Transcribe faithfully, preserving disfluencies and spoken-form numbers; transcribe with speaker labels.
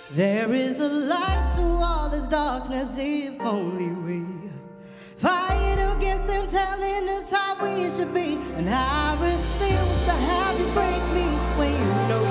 Speaker 1: There is a light to all this darkness if only we fight against them telling us how we should be. And I refuse to have you break me when you know